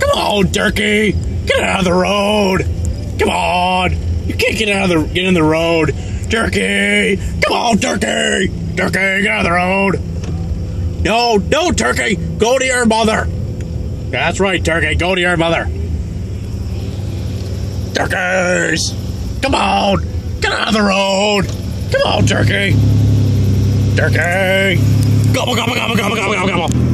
Come on, turkey. Get out of the road. Come on. You can't get in the road. Turkey. Come on, turkey. Turkey, get out of the road. No, turkey. Go to your mother. That's right, turkey. Go to your mother. Turkeys. Come on. Get out of the road. Come on, turkey. Turkey. Gobble, gobble, gobble, gobble, gobble, gobble.